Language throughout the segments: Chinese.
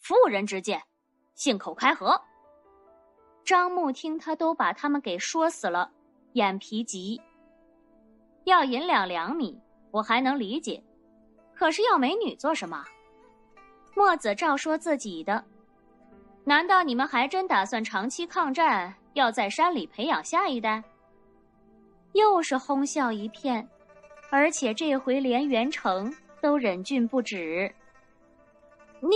妇人之见，信口开河。张牧听他都把他们给说死了，眼皮急。要银两2米，我还能理解，可是要美女做什么？墨子照说自己的。难道你们还真打算长期抗战，要在山里培养下一代？又是哄笑一片，而且这回连袁成都忍俊不止。你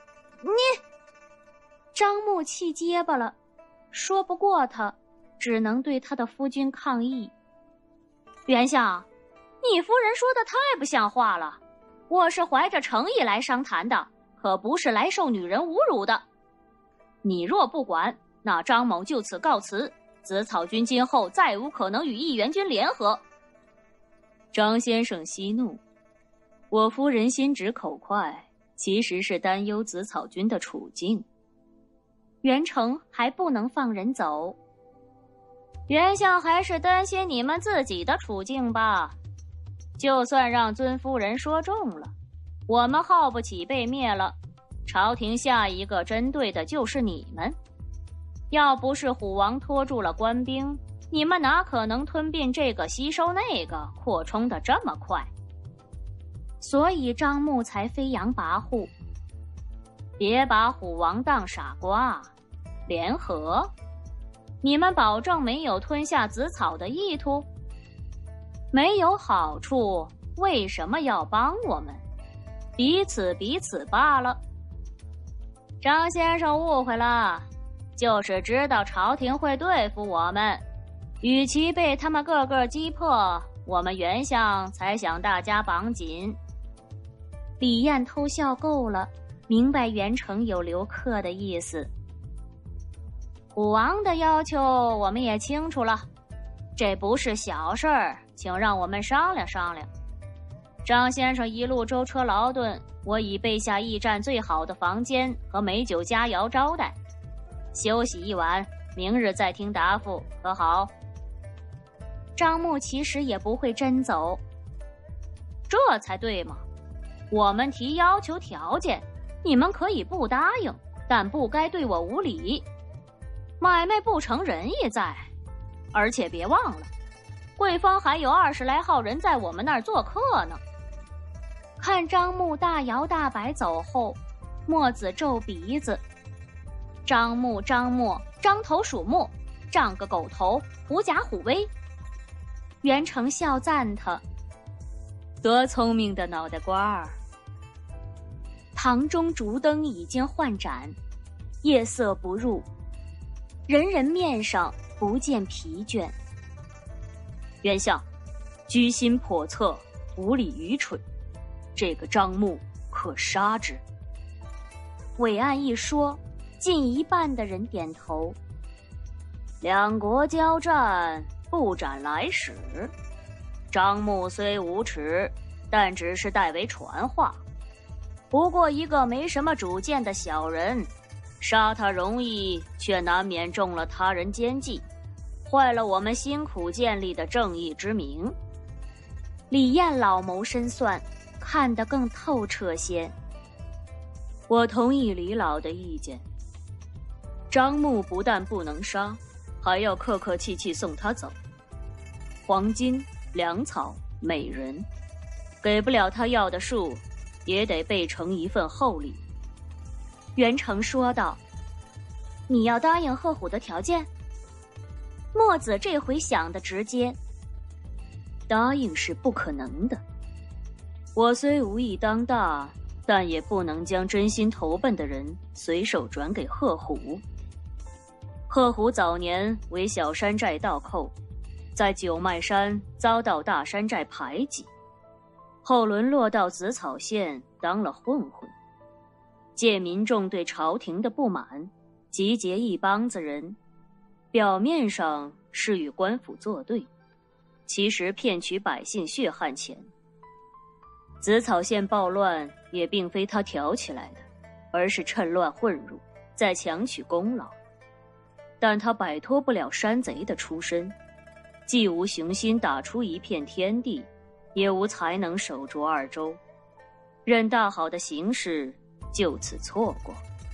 张牧气结巴了，说不过他，只能对他的夫君抗议。袁相，你夫人说的太不像话了，我是怀着诚意来商谈的，可不是来受女人侮辱的。你若不管，那张某就此告辞，紫草军今后再无可能与义援军联合。 张先生息怒，我夫人心直口快，其实是担忧紫草军的处境。 袁成还不能放人走。袁相还是担心你们自己的处境吧。就算让尊夫人说中了，我们耗不起被灭了，朝廷下一个针对的就是你们。要不是虎王拖住了官兵，你们哪可能吞并这个吸收那个，扩充的这么快？所以张牧才飞扬跋扈。别把虎王当傻瓜，联合？你们保证没有吞下紫草的意图？没有好处，为什么要帮我们？彼此罢了。张先生误会了，就是知道朝廷会对付我们，与其被他们个个击破，我们袁相才想大家绑紧。李艳偷笑够了，明白袁成有留客的意思。虎王的要求我们也清楚了，这不是小事儿，请让我们商量商量。张先生一路舟车劳顿，我已备下驿站最好的房间和美酒佳肴招待，休息一晚，明日再听答复，可好？张牧其实也不会真走，这才对嘛。我们提要求条件，你们可以不答应，但不该对我无礼。买卖不成仁义在，而且别忘了，贵方还有20来号人在我们那儿做客呢。看张牧大摇大摆走后，墨子皱鼻子。张牧，张头鼠目，长个狗头，狐假虎威。袁成笑赞他， 多聪明的脑袋瓜儿。 堂中烛灯已经换盏，夜色不入，人人面上不见疲倦。 袁相，居心叵测，无礼愚蠢，这个张牧可杀之。 伟岸一说，近一半的人点头。两国交战，不斩来使。张牧虽无耻，但只是代为传话。不过一个没什么主见的小人，杀他容易，却难免中了他人奸计，坏了我们辛苦建立的正义之名。李艳老谋深算，看得更透彻些。 我同意李老的意见。张牧不但不能杀，还要客客气气送他走。黄金、粮草、美人，给不了他要的数，也得备成一份厚礼。 袁成说道：“你要答应贺虎的条件？”墨子这回想得直接， 答应是不可能的。我虽无意当大，但也不能将真心投奔的人随手转给贺虎。贺虎早年为小山寨盗寇，在九脉山遭到大山寨排挤，后沦落到紫草县当了混混。借民众对朝廷的不满，集结一帮子人，表面上是与官府作对，其实骗取百姓血汗钱。紫草县暴乱也并非他挑起来的，而是趁乱混入，再强取功劳。但他摆脱不了山贼的出身，既无雄心打出一片天地，也无才能守住二州，任大好的形势就此错过。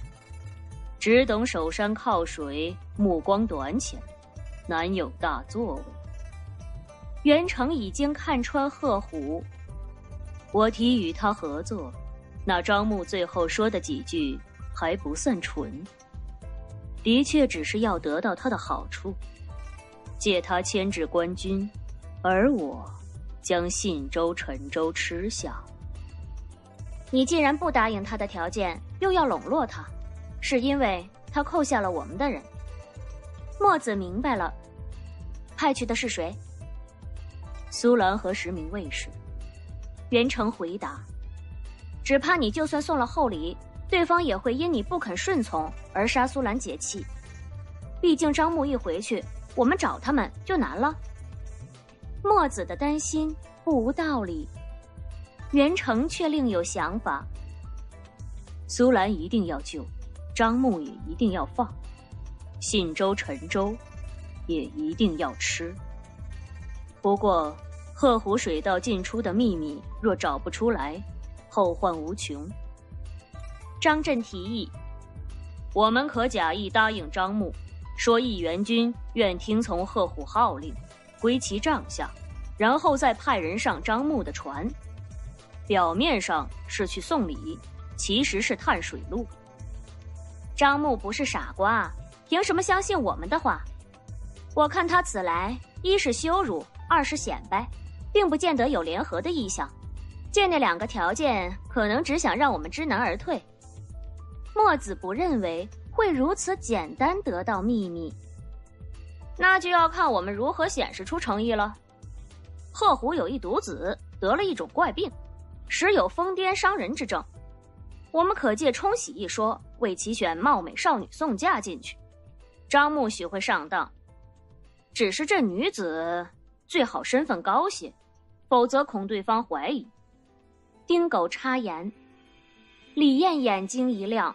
只懂守山靠水，目光短浅，难有大作为。袁成已经看穿贺虎，我提与他合作，那张牧最后说的几句还不算纯，的确只是要得到他的好处，借他牵制官军，而我将信州、陈州吃下。 你既然不答应他的条件，又要笼络他，是因为他扣下了我们的人。墨子明白了，派去的是谁？ 苏兰和10名卫士。 袁成回答，只怕你就算送了厚礼，对方也会因你不肯顺从而杀苏兰解气。毕竟张牧一回去，我们找他们就难了。墨子的担心不无道理，袁成却另有想法。 苏兰一定要救，张牧也一定要放，信州、陈州也一定要吃。不过鹤湖水道进出的秘密若找不出来，后患无穷。 张震提议， 我们可假意答应张牧，说义元军愿听从鹤虎号令，归其帐下，然后再派人上张牧的船。表面上是去送礼，其实是探水路。 张牧不是傻瓜，凭什么相信我们的话？我看他此来，一是羞辱，二是显摆，并不见得有联合的意向。见那2个条件，可能只想让我们知难而退。墨子不认为会如此简单得到秘密，那就要看我们如何显示出诚意了。鹤虎有一独子，得了一种怪病，时有疯癫伤人之症。我们可借冲喜一说，为其选貌美少女送嫁进去。张牧许会上当，只是这女子最好身份高些，否则恐对方怀疑。丁狗插言，李艳眼睛一亮，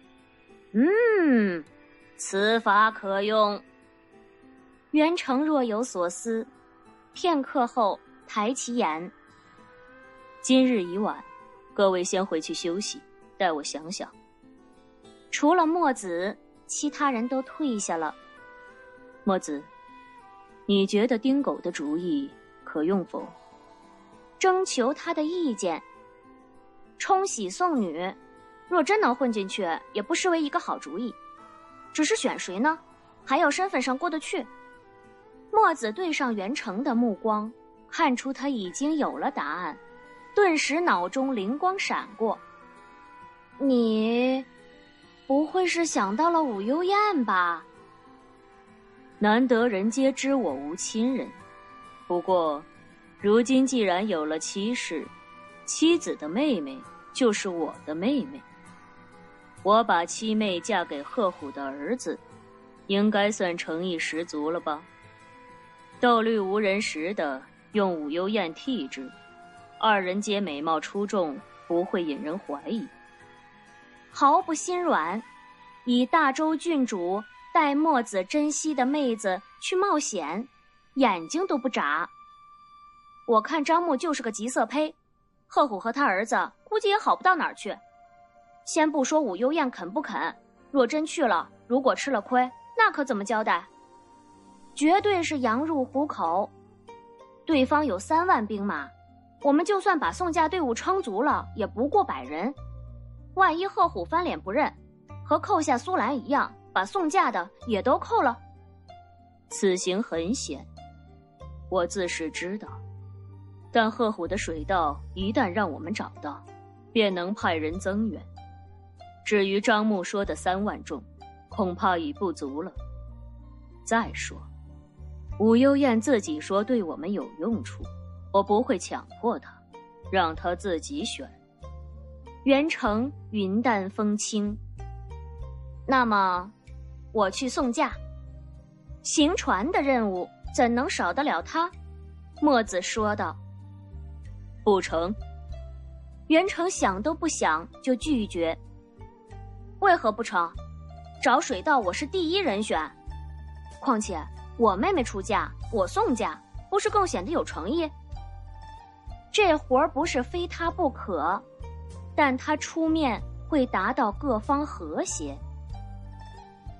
此法可用。袁成若有所思，片刻后抬起眼， 今日已晚，各位先回去休息，待我想想。 除了墨子，其他人都退下了。 墨子，你觉得丁狗的主意可用否？ 征求他的意见。冲喜送女，若真能混进去，也不失为一个好主意。只是选谁呢？还要身份上过得去。墨子对上袁成的目光，看出他已经有了答案，顿时脑中灵光闪过。你不会是想到了武幽燕吧？ 难得人皆知我无亲人，不过如今既然有了妻室，妻子的妹妹就是我的妹妹，我把妻妹嫁给鹤虎的儿子，应该算诚意十足了吧？斗绿无人识的用武幽燕替之，2人皆美貌出众，不会引人怀疑。 毫不心软，以大周郡主待墨子珍惜的妹子去冒险，眼睛都不眨。我看张牧就是个急色胚，鹤虎和他儿子估计也好不到哪儿去。先不说武幽燕肯不肯，若真去了，如果吃了亏，那可怎么交代？绝对是羊入虎口。对方有3万兵马，我们就算把送嫁队伍撑足了，也不过100人。万一鹤虎翻脸不认，和扣下苏兰一样，把送嫁的也都扣了。 此行很险，我自是知道，但鹤虎的水道一旦让我们找到，便能派人增援。至于张牧说的3万众，恐怕已不足了。再说武幽燕自己说对我们有用处，我不会强迫她，让她自己选。 袁成云淡风轻，那么我去送嫁。行船的任务怎能少得了他？墨子说道。 不成。 袁成想都不想就拒绝。为何不成？找水道我是第一人选，况且我妹妹出嫁，我送嫁，不是更显得有诚意？这活儿不是非他不可，但他出面会达到各方和谐。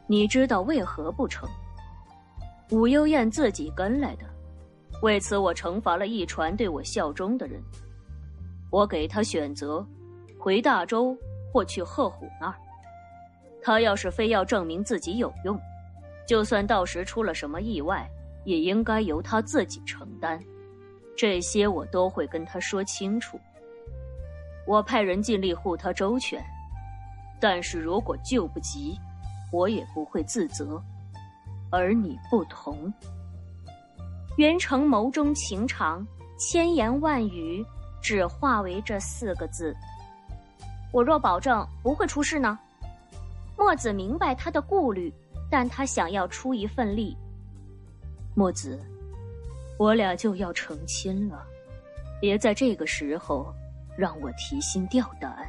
你知道为何不成？武幽燕自己跟来的，为此我惩罚了一船对我效忠的人。我给他选择，回大周或去贺虎那儿。他要是非要证明自己有用，就算到时出了什么意外，也应该由他自己承担。这些我都会跟他说清楚。我派人尽力护他周全，但是如果救不及，我也不会自责。而你不同。 袁成眸中情长，千言万语只化为这4个字：我若保证不会出事呢？墨子明白他的顾虑，但他想要出一份力。 墨子，我俩就要成亲了，别在这个时候让我提心吊胆。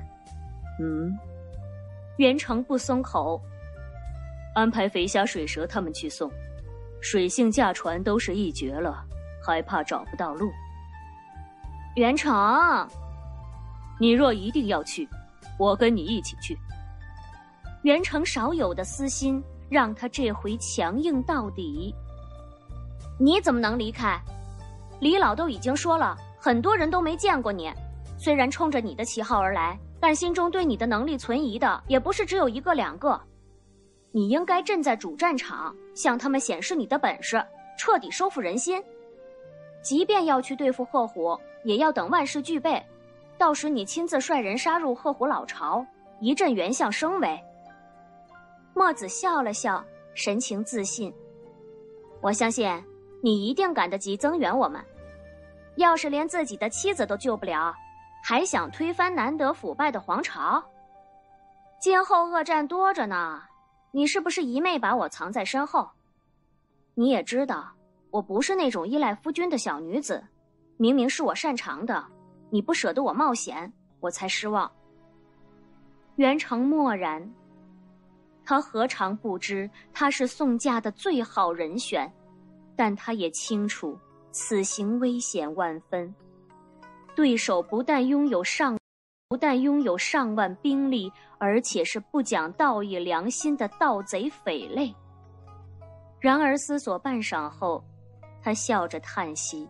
袁成不松口。 安排肥虾、水蛇他们去送，水性驾船都是一绝了，还怕找不到路。 袁成， 你若一定要去，我跟你一起去。 袁成少有的私心让他这回强硬到底。你怎么能离开？李老都已经说了，很多人都没见过你，虽然冲着你的旗号而来，但心中对你的能力存疑的也不是只有1个2个。你应该站在主战场，向他们显示你的本事，彻底收复人心。即便要去对付贺虎，也要等万事俱备，到时你亲自率人杀入贺虎老巢，一阵原相声威。墨子笑了笑，神情自信。我相信你一定赶得及增援我们。要是连自己的妻子都救不了，还想推翻难得腐败的皇朝？今后恶战多着呢，你是不是一昧把我藏在身后？你也知道，我不是那种依赖夫君的小女子，明明是我擅长的，你不舍得我冒险，我才失望。袁成默然，他何尝不知他是宋家的最好人选，但他也清楚此行危险万分。对手不但拥有上万兵力，而且是不讲道义良心的盗贼匪类。然而思索半晌后，他笑着叹息：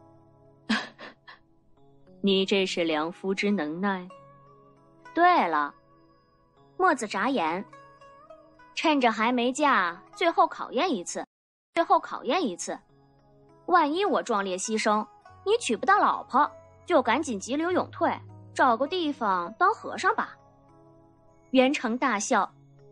你这是良夫之能耐。 对了，墨子眨眼，趁着还没嫁，最后考验一次。万一我壮烈牺牲，你娶不到老婆，就赶紧急流勇退，找个地方当和尚吧。袁成大笑：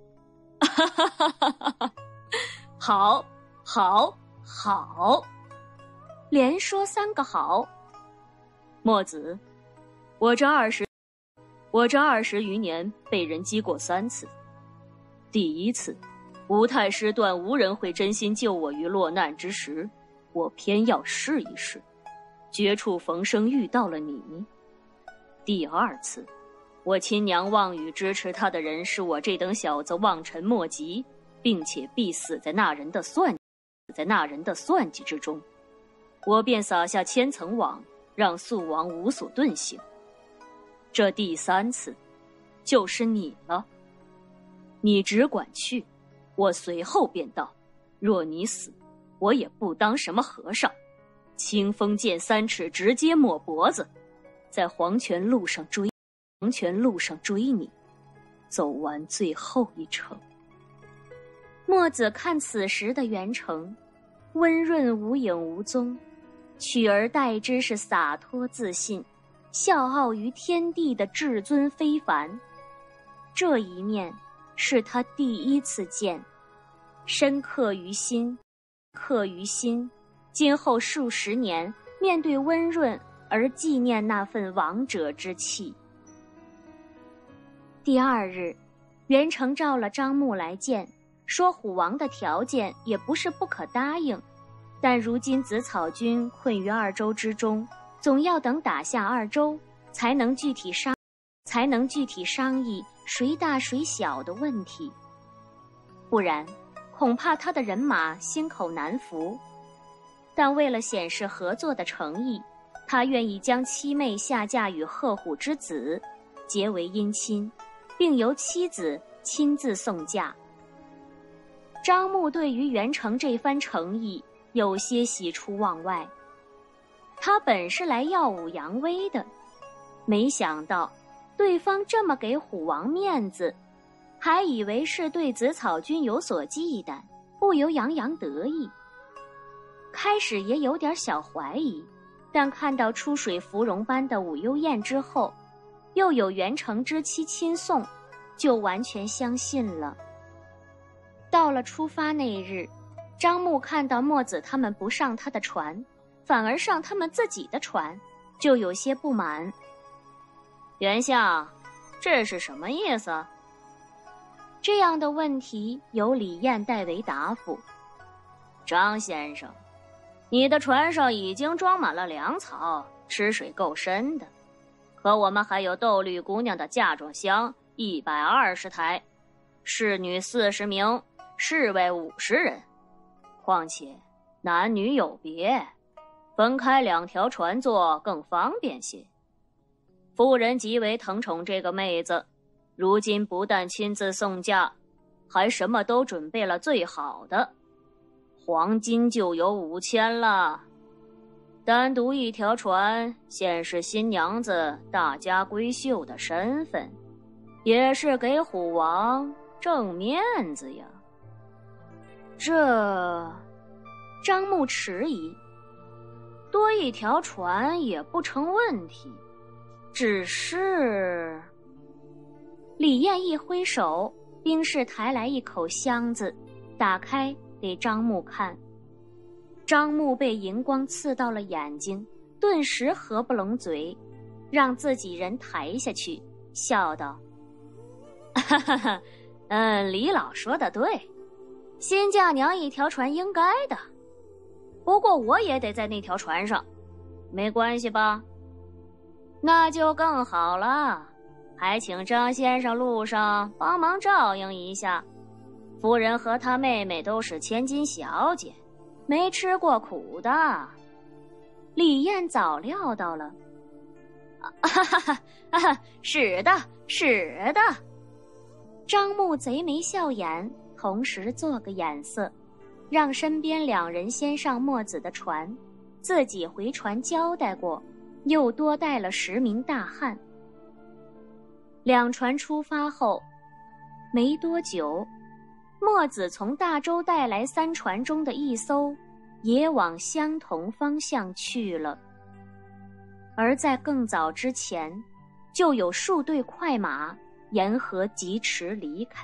好，好，好， 连说3个好。 墨子，我这20余年被人击过3次。第1次，吴太师断无人会真心救我于落难之时，我偏要试一试，绝处逢生遇到了你。第2次，我亲娘妄语支持他的人是我这等小子望尘莫及，并且必死在那人的算计之中，我便撒下千层网，让肃王无所遁形。这第3次，就是你了。你只管去，我随后便到。若你死，我也不当什么和尚，清风剑3尺，直接抹脖子，在黄泉路上追你，走完最后一程。 墨子看此时的袁成，温润无影无踪，取而代之是洒脱自信，笑傲于天地的至尊非凡。这一面是他第1次见，深刻于心。今后数十年，面对温润而纪念那份王者之气。第2日，袁成召了张牧来见，说虎王的条件也不是不可答应，但如今子草军困于2州之中，总要等打下2州，才能具体商议谁大谁小的问题，不然恐怕他的人马心口难服。但为了显示合作的诚意，他愿意将妻妹下嫁与贺虎之子，结为姻亲，并由妻子亲自送嫁。 张牧对于袁成这番诚意有些喜出望外。他本是来耀武扬威的，没想到对方这么给虎王面子，还以为是对紫草军有所忌惮，不由洋洋得意。开始也有点小怀疑，但看到出水芙蓉般的武幽燕之后，又有袁成之妻亲送，就完全相信了。到了出发那日，张牧看到墨子他们不上他的船，反而上他们自己的船，就有些不满。 袁相，这是什么意思？ 这样的问题由李燕代为答复。 张先生，你的船上已经装满了粮草，吃水够深的，可我们还有窦绿姑娘的嫁妆箱120台，侍女40名，侍卫50人。况且男女有别，分开2条船坐更方便些。夫人极为疼宠这个妹子，如今不但亲自送嫁，还什么都准备了最好的，黄金就有5000了。单独一条船，显示新娘子大家闺秀的身份，也是给虎王挣面子呀。 张牧迟疑， 多一条船也不成问题，只是…… 李燕一挥手，兵士抬来一口箱子，打开给张牧看。张牧被银光刺到了眼睛，顿时合不拢嘴，让自己人抬下去，笑道： 哈哈哈，李老说的对， 新嫁娘一条船应该的， 不过我也得在那条船上，没关系吧？ 那就更好了，还请张先生路上帮忙照应一下。 夫人和她妹妹都是千金小姐，没吃过苦的。 李燕早料到了。 是的，是的。 张牧贼眉笑眼，同时做个眼色，让身边2人先上墨子的船，自己回船交代过，又多带了10名大汉。2船出发后没多久，墨子从大洲带来3船中的一艘也往相同方向去了。而在更早之前，就有数队快马沿河疾驰离开。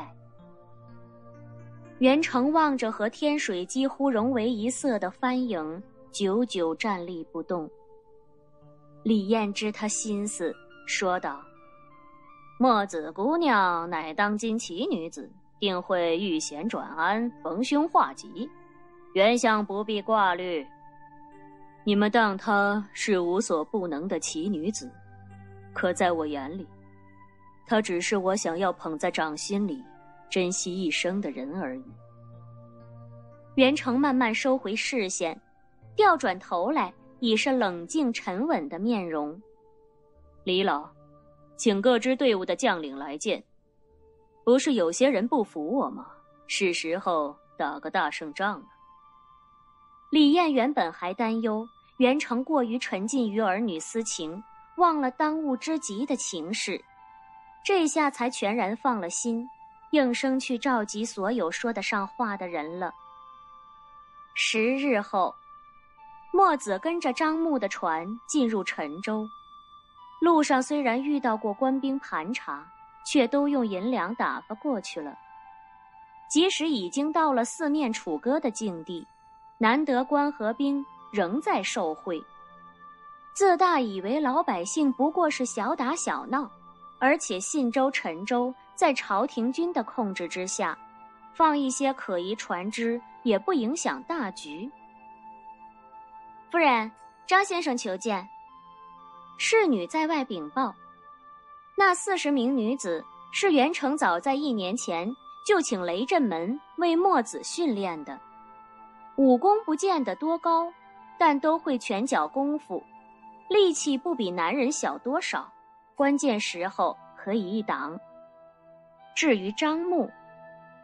袁成望着和天水几乎融为一色的帆影，久久站立不动。李燕知他心思，说道： 墨子姑娘乃当今奇女子，定会遇险转安，逢凶化吉，袁相不必挂虑。 你们当她是无所不能的奇女子，可在我眼里，她只是我想要捧在掌心里珍惜一生的人而已。 袁成慢慢收回视线，调转头来，已是冷静沉稳的面容。 李老，请各支队伍的将领来见。不是有些人不服我吗？是时候打个大胜仗了。 李燕原本还担忧袁成过于沉浸于儿女私情，忘了当务之急的情势，这下才全然放了心，应声去召集所有说得上话的人了。10日后，墨子跟着张牧的船进入陈州。路上虽然遇到过官兵盘查，却都用银两打发过去了。即使已经到了四面楚歌的境地，难得官和兵仍在受贿，自大以为老百姓不过是小打小闹，而且信州、陈州在朝廷军的控制之下，放一些可疑船只也不影响大局。夫人，张先生求见。侍女在外禀报，那40名女子是袁成早在1年前就请雷震门为墨子训练的，武功不见得多高，但都会拳脚功夫，力气不比男人小多少，关键时候可以一挡。至于张牧，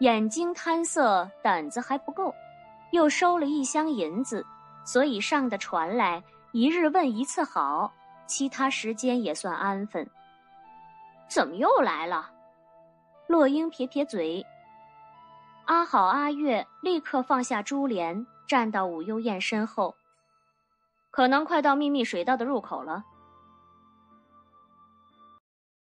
眼睛贪色，胆子还不够，又收了1箱银子，所以上的船来1日问1次好，其他时间也算安分。怎么又来了？洛英撇撇嘴。阿好、阿月立刻放下珠帘，站到武幽燕身后。可能快到秘密水道的入口了，